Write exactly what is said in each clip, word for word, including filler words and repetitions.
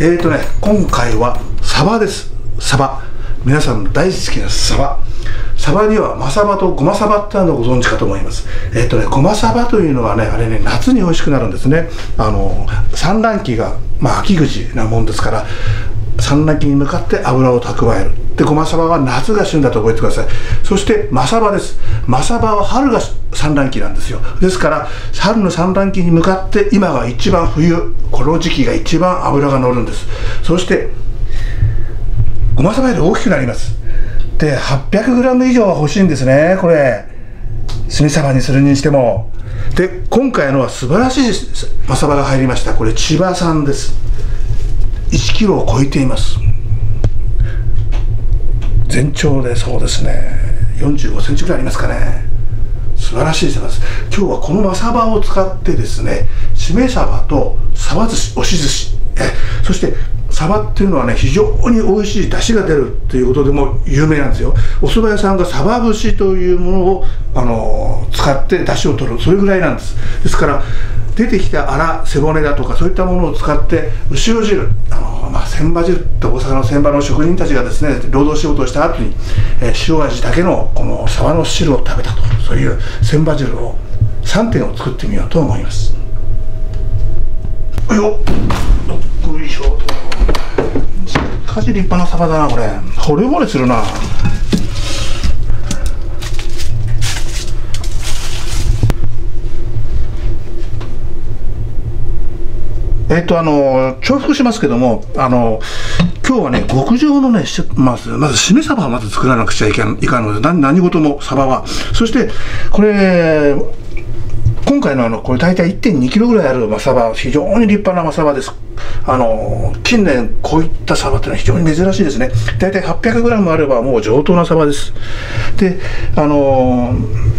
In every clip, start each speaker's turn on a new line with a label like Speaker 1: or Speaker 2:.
Speaker 1: えーとね、今回はサバです。サバ。皆さんの大好きなサバ。サバにはマサバとゴマサバってのをご存知かと思います。えっ、ー、とね、ゴマサバというのはね、あれね、夏に美味しくなるんですね。あの、産卵期が、まあ、秋口なもんですから、産卵期に向かって油を蓄える。で、ゴマサバは夏が旬だと覚えてください。そしてマサバです。マサバは春が産卵期なんですよ。ですから春の産卵期に向かって今が一番冬、この時期が一番脂が乗るんです。そしてゴマサバより大きくなります。で はっぴゃくグラム 以上は欲しいんですね、これ炭サバにするにしても。で今回のは素晴らしいマサバが入りました。これ千葉産です。いちキロを超えています。全長でそうですねよんじゅうごセンチぐらいありますかね。素晴らしいサバです。今日はこのマサバを使ってですね、しめサバとサバ寿司、押し寿司、えそしてサバっていうのはね、非常に美味しい出汁が出るということでも有名なんですよ。お蕎麦屋さんがサバ節というものを、あのー、使って出汁を取る、それぐらいなんです。ですから出てきたアラ、背骨だとかそういったものを使って牛尾汁、あのーまあ、千羽汁って大阪の千羽の職人たちがですね、労働仕事をした後に、えー、塩味だけのこのサバの汁を食べたと、そういう千羽汁をさんてんを作ってみようと思います。よっよっいしょ。しかし立派なサバだな、これ。惚れ惚れするな。えっとあの重複しますけども、あの今日はね極上のねまずまずしめサバをまず作らなくちゃいけないかんので、何何事もサバは。そしてこれ今回のあのこれ大体 いってんにキロぐらいあるマサバ、非常に立派なマサバです。あの近年こういったサバってのは非常に珍しいですね。大体 はっぴゃくグラム あればもう上等なサバです。であの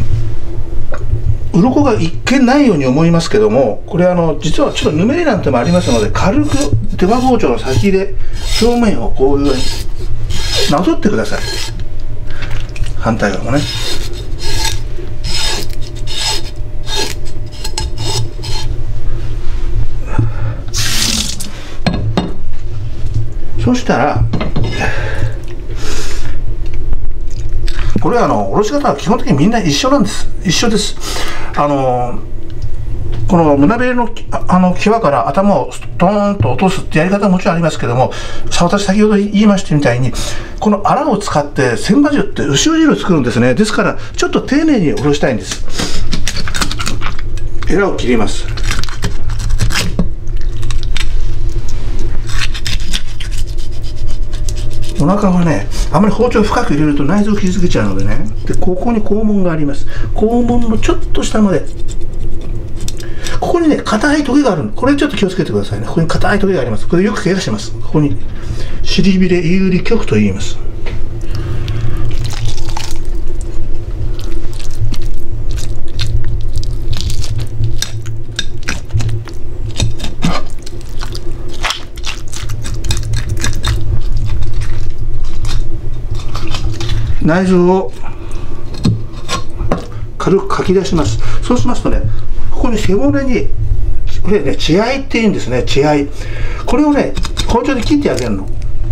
Speaker 1: 鱗が一見ないように思いますけども、これあの実はちょっとぬめりなんてもありますので、軽く手羽包丁の先で表面をこういうふうになぞってください。反対側もね。そしたらこれはあのおろし方は基本的にみんな一緒なんです。一緒です。あのこの胸びれのあの際から頭をトーンと落とすってやり方はもちろんありますけども、私先ほど言いましたみたいにこのアラを使って千羽汁って牛尾汁を作るんですね。ですからちょっと丁寧におろしたいんです。エラを切ります。お腹はね、あまり包丁を深く入れると内臓を傷つけちゃうのでね。でここに肛門があります。肛門のちょっと下まで、ここにね硬いトゲがある。これちょっと気をつけてくださいね。ここに硬いトゲがあります。これよく怪我します。ここに尻びれ有利極と言います。内臓を軽くかき出します。そうしますとね、ここに背骨にこれね血合いっていうんですね。血合い、これをね包丁で切ってあげるの。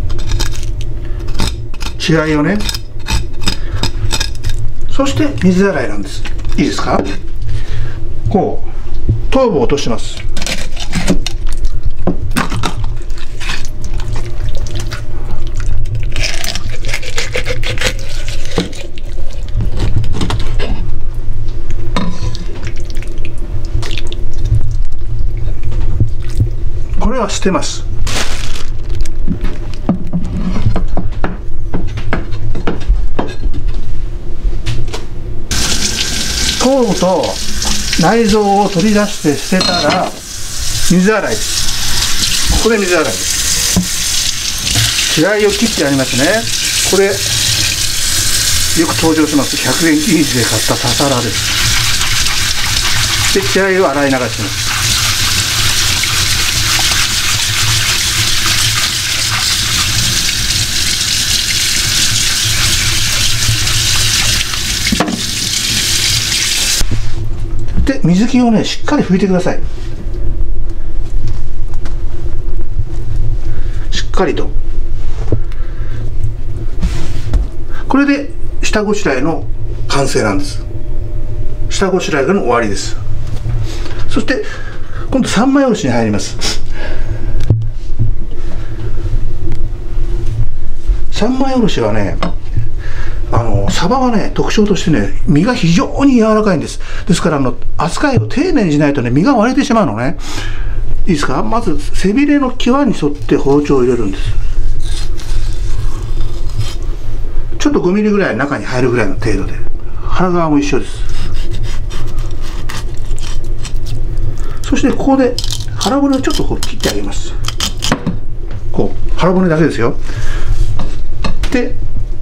Speaker 1: 血合いをね。そして水洗いなんです。いいですか。こう頭部を落とします。これは捨てます。頭部と内臓を取り出して捨てたら水洗いです。ここで水洗いです。血合いを切ってありますね。これよく登場しますひゃくえん均一で買ったササラです。で血合いを洗い流します。で水気をねしっかり拭いてください。 かりと。これで下ごしらえの完成なんです。下ごしらえの終わりです。そして今度三枚おろしに入ります。三枚おろしはね、あのサバはね、特徴としてね、身が非常に柔らかいんです。ですからあの扱いを丁寧にしないとね、身が割れてしまうのね。いいですか。まず背びれの際に沿って包丁を入れるんです。ちょっとごミリぐらい中に入るぐらいの程度で、腹側も一緒です。そしてここで腹骨をちょっとこう切ってあげます。こう腹骨だけですよ。で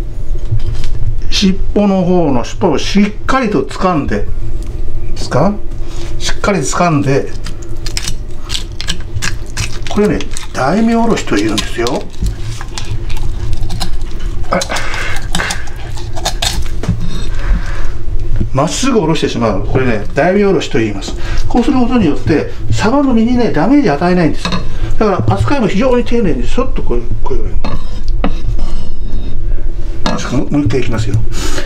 Speaker 1: 尻尾の方の尻尾をしっかりと掴んでですか、しっかり掴んで、これね、大名おろしというんですよ。まっすぐおろしてしまう、これね、大名おろしと言います。こうすることによってサバの身にね、ダメージ与えないんです。だから扱いも非常に丁寧にそっとこういうこういうもう一回いきますよ。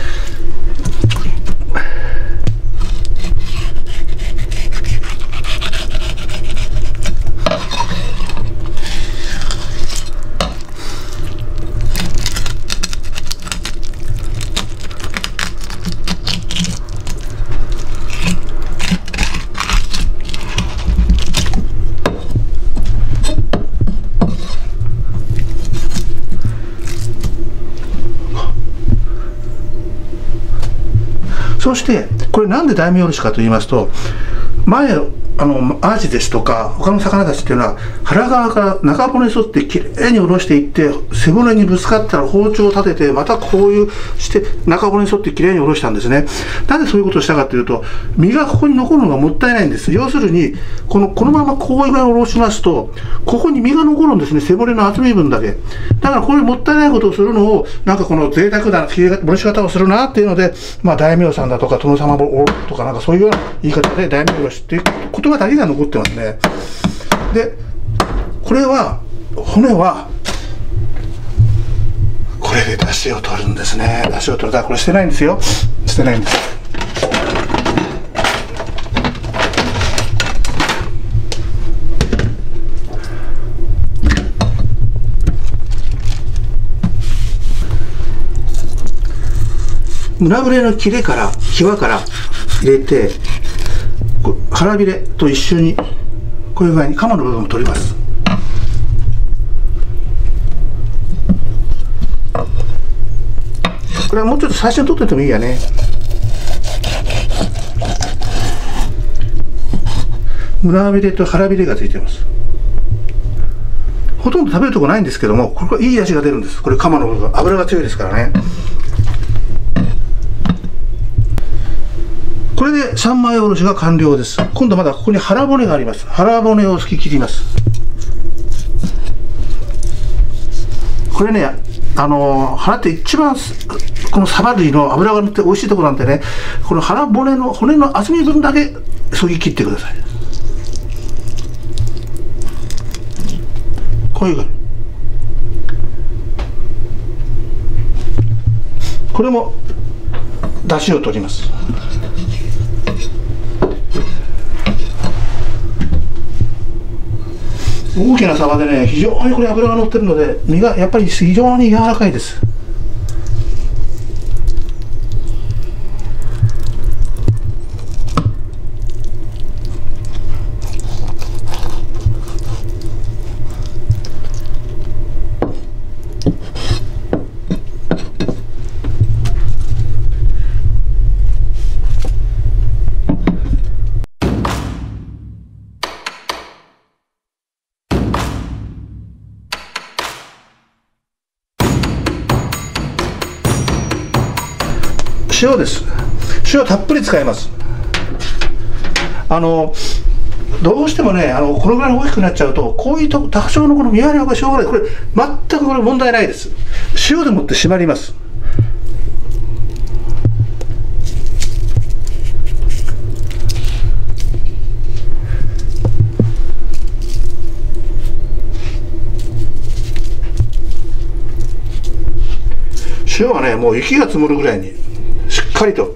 Speaker 1: そしてこれなんで大名おろしかと言いますと、前あのアジですとか他の魚たちっていうのは腹側から中骨に沿ってきれいにおろしていって、背骨にぶつかったら包丁を立ててまたこういうして中骨に沿ってきれいにおろしたんですね。なんでそういうことをしたかというと、身がここに残るのがもったいないんです。要するにこのこのままこういうふうにおろしますと、ここに身が残るんですね、背骨の厚み分だけ。だからこういうもったいないことをするのを、なんかこの贅沢なおろし方をするなっていうので、まあ大名さんだとか殿様とかなんかそういうような言い方で大名おろしっていう言葉だけが残ってますね。でこれは骨はこれで出汁を取るんですね。出汁を取る。だからこれ捨てないんですよ。捨てないんです。胸ぶれの切れから際から入れて、腹びれと一緒にこういう具合に鎌の部分を取ります。これはもうちょっと最初に取っててもいいやね。胸びれと腹びれがついてます。ほとんど食べるとこないんですけども、これいい味が出るんです。これ鎌の部分、脂が強いですからね。これで三枚おろしが完了です。今度まだここに腹骨があります。腹骨を突き切ります。これね、あの腹って一番このサバ類の脂が乗って美味しいところなんでね、この腹骨の骨の厚み分だけそぎ切ってください。こういうふうに。これも出汁を取ります。大きなサバでね、非常にこれ脂が乗ってるので、身がやっぱり非常に柔らかいです。塩です。塩たっぷり使います。あのどうしてもね、あのこのぐらい大きくなっちゃうと、こういうと多少のこの見割れがしょうがない。これ全くこれ問題ないです。塩でもって締まります。 塩はねもう雪が積もるぐらいにしっかりと。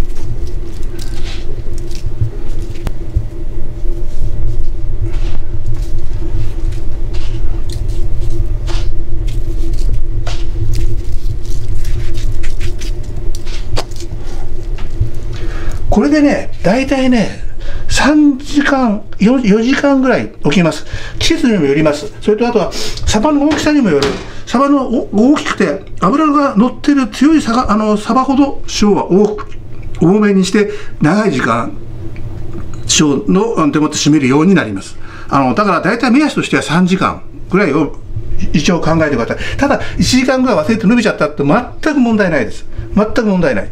Speaker 1: これでね大体ねさんじかん 4, よじかんぐらい起きます。季節にもよります。それとあとはサバの大きさにもよる。サバの大きくて脂が乗ってる強いサバ、あのサバほど塩は多く多めにして長い時間塩のでもって締めるようになります。あのだから大体目安としてはさんじかんぐらいを一応考えてください。ただいちじかんぐらい忘れて伸びちゃったって全く問題ないです。全く問題ない。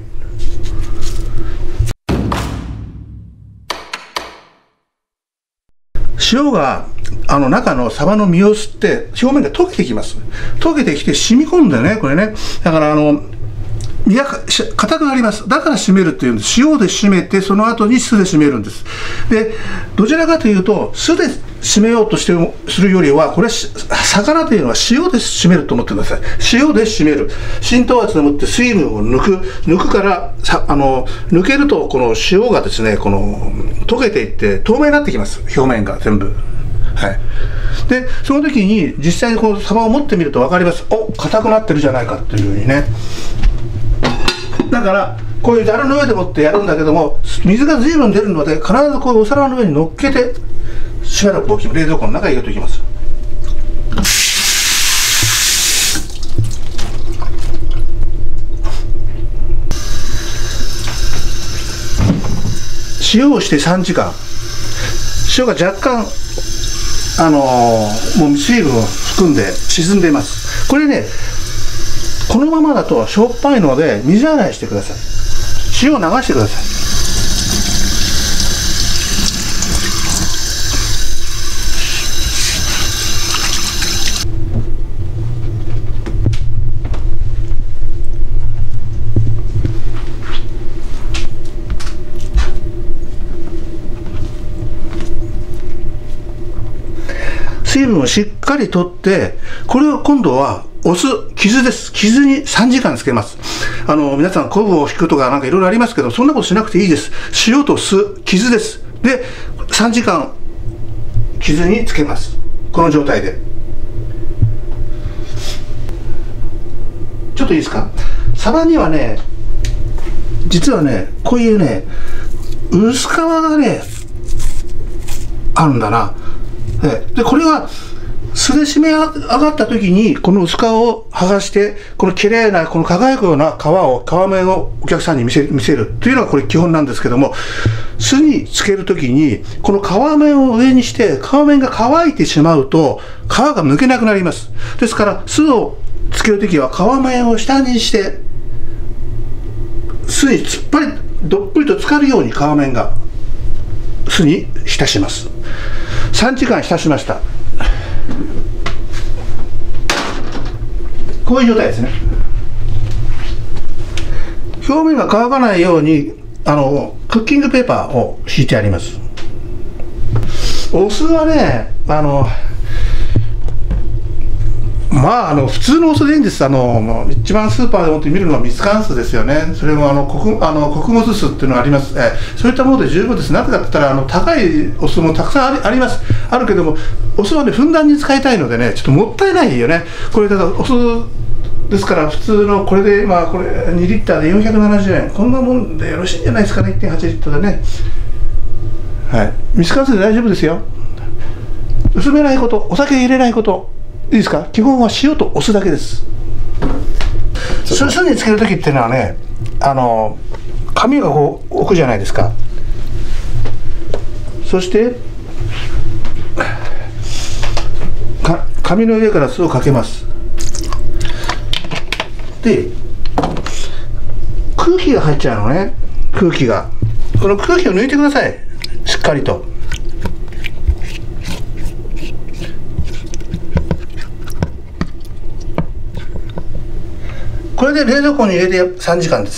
Speaker 1: 塩があの中のサバの身を吸って表面が溶けてきます。溶けてきて染み込んでね、これね。だからあの身が硬くなります。だから締めるっていうんです。塩で締めてその後に酢で締めるんです。でどちらかというと酢で締めようとしてするよりはこれ魚というのは塩で締めると思ってください。塩で締める。浸透圧でもって水分を抜く抜くからさあの抜けるとこの塩がですねこの溶けていって透明になってきます。表面が全部。はい、でその時に実際にこのサバを持ってみると分かります。お硬くなってるじゃないかっていうふうにね。だからこういうざるの上でもってやるんだけども水が随分出るので必ずこういうお皿の上に乗っけてしばらく冷蔵庫の中に入れておきます。塩をしてさんじかん塩が若干あのー、もう水分を含んで沈んでいます。これねこのままだとしょっぱいので水洗いしてください。塩を流してください。水分をしっかりとってこれを今度はお酢、傷です。傷にさんじかんつけます。あの、皆さん、昆布を引くとかなんかいろいろありますけど、そんなことしなくていいです。塩と酢、傷です。で、さんじかん、傷につけます。この状態で。ちょっといいですか？サバにはね、実はね、こういうね、薄皮がね、あるんだな。で、これは、酢で締め上がった時にこの薄皮を剥がしてこの綺麗なこの輝くような皮を皮面をお客さんに見せ見せるというのがこれ基本なんですけども、酢につける時にこの皮面を上にして皮面が乾いてしまうと皮が剥けなくなります。ですから酢をつける時は皮面を下にして酢に突っ張りどっぷりと浸かるように皮面が酢に浸します。さんじかん浸しました。こういう状態ですね。表面が乾かないようにあのクッキングペーパーを敷いてあります。お酢はねあのまああの普通のお酢でいいんです。あの一番スーパーでもって見るのはミツカン酢ですよね。それもあの穀あの穀物酢っていうのがあります。えそういったもので十分です。なぜかって言ったらあの高いお酢もたくさんあ り, ありますあるけどもお酢はねふんだんに使いたいのでねちょっともったいないよね。これだからお酢ですから普通のこれでまあこれにリッターでよんひゃくななじゅうえんこんなもんでよろしいんじゃないですかね。 いってんはち リッターでね。はいミツカン酢で大丈夫ですよ。薄めないこと、お酒入れないこと、いいですか。基本は塩とお酢だけです。酢につける時っていうのはねあの紙をこう置くじゃないですか。そしてか紙の上から酢をかけます。で空気が入っちゃうのね。空気がこの空気を抜いてください。しっかりと。これで冷蔵庫に入れてさんじかんです。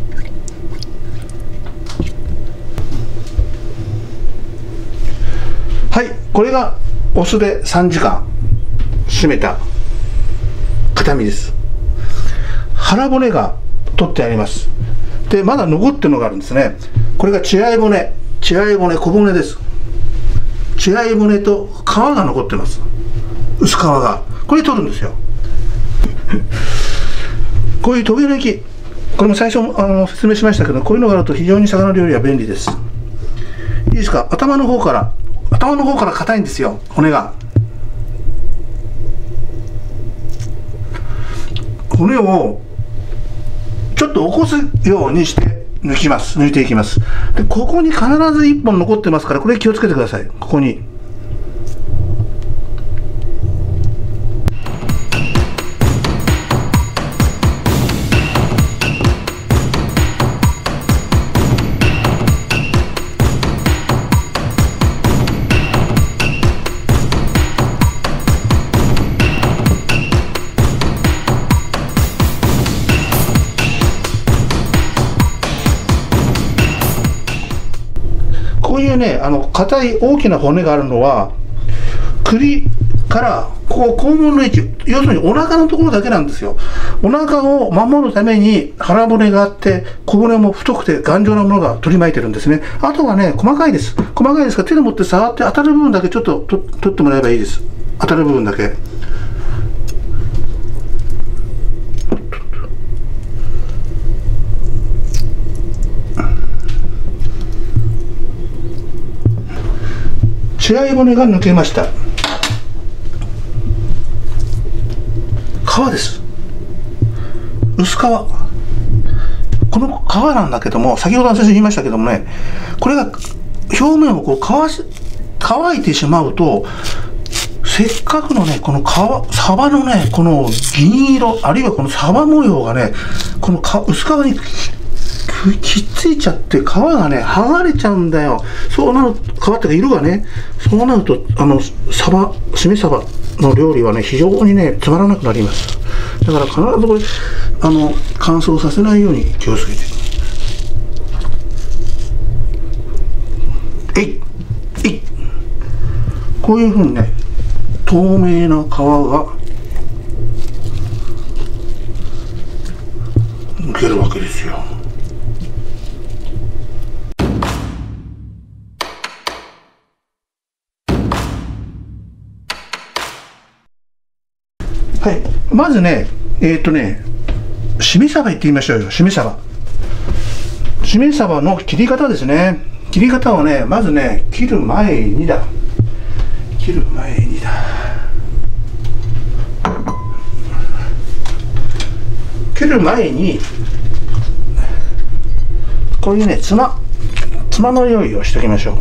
Speaker 1: はいこれがお酢でさんじかん締めた形見です。 腹骨が取ってあります。でまだ残ってるのがあるんですね。これが血合い骨、血合い骨、小骨です。血合い骨と皮が残ってます。薄皮がこれ取るんですよ。こういうトゲ抜き、これも最初あの説明しましたけど、こういうのがあると非常に魚料理は便利です。いいですか。頭の方から頭の方から硬いんですよ、骨が。骨をちょっと起こすようにして抜きます。抜いていきます。でここに必ずいっぽん残ってますから、これ気をつけてください。ここにこういうね、あの硬い大きな骨があるのは首からこう肛門の位置、要するにお腹のところだけなんですよ。お腹を守るために腹骨があって、小骨も太くて頑丈なものが取り巻いてるんですね。あとはね、細かいです。細かいですから、手で持って触って当たる部分だけちょっとと取ってもらえばいいです。当たる部分だけ。血合い骨が抜けました。皮です。薄皮。この皮なんだけども、先ほど私言いましたけどもね、これが表面をこう乾し乾いてしまうと、せっかくのね、この皮、サバのね、この銀色、あるいはこのサバ模様がね、このか薄皮にきっついちゃって皮がね剥がれちゃうんだよ。そうなる、皮っていうか色がね、そうなるとあのサバ、しめサバの料理はね非常にねつまらなくなります。だから必ずこれあの乾燥させないように気をつけて。えいえい、こういうふうにね透明な皮が抜けるわけですよ。はい、まずね、えっとね、しめ鯖いってみましょうよ。しめ鯖。しめ鯖の切り方ですね。切り方はね、まずね、切る前にだ。切る前にだ。切る前に、こういうね、つま、つまの用意をしておきましょう。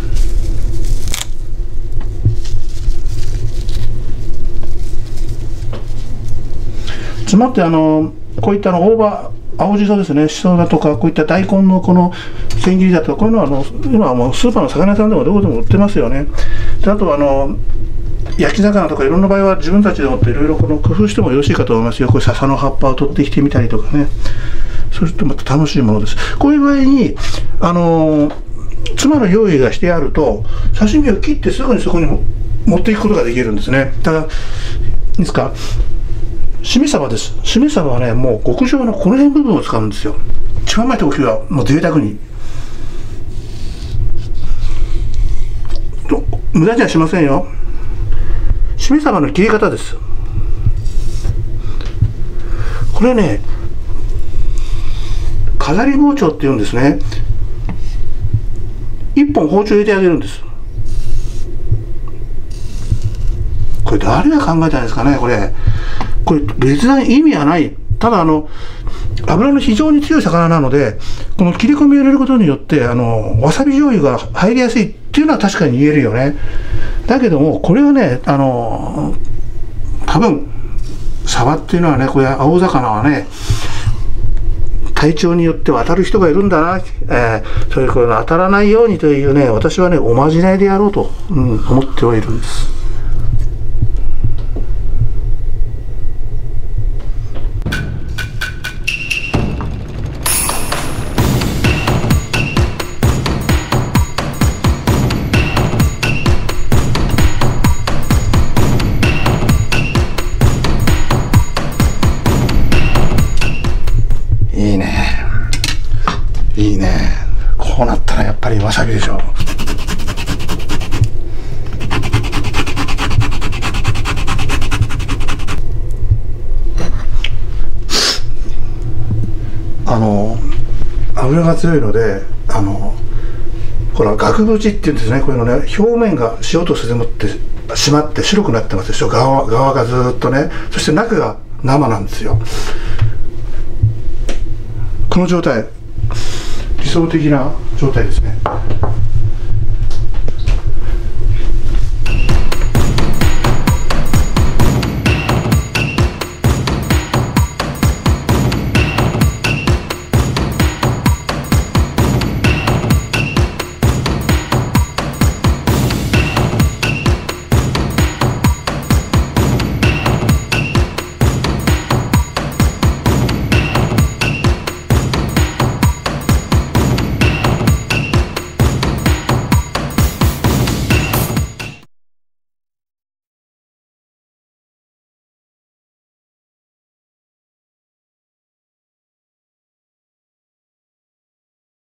Speaker 1: つまってあのこういったの大葉、青じそですね、しそだとか、こういった大根のこの千切りだとか、こういうのはあの今はもうスーパーの魚屋さんでもどこでも売ってますよね。であとはあの焼き魚とかいろんな場合は自分たちでもっていろいろこの工夫してもよろしいかと思いますよ。これ笹の葉っぱを取ってきてみたりとかね。そうするとまた楽しいものです。こういう場合にあのつまの用意がしてあると、刺身を切ってすぐにそこに持っていくことができるんですね。だからいいですか。しめ鯖です。しめ鯖はね、もう極上のこの辺部分を使うんですよ。一番前と時はもう贅沢に。無駄にはしませんよ。しめ鯖の切り方です。これね、飾り包丁って言うんですね。一本包丁入れてあげるんです。これ誰が考えたんですかね、これ。これ別な意味はない。ただあの脂の非常に強い魚なので、この切り込みを入れることによってあのわさび醤油が入りやすいっていうのは確かに言えるよね。だけどもこれはね、あの多分サバっていうのはね、これ青魚はね体調によっては当たる人がいるんだな、えー、そういうこれが当たらないようにというね、私はねおまじないでやろうと、うん、思ってはいるんです。 こうなったらやっぱりわさびでしょう。あの油が強いので、あのほら額縁っていうんですね、こういうのね、表面が塩と酢でもって締まって白くなってますでしょ、側側がずっとね。そして中が生なんですよ。この状態理想的な状態ですね。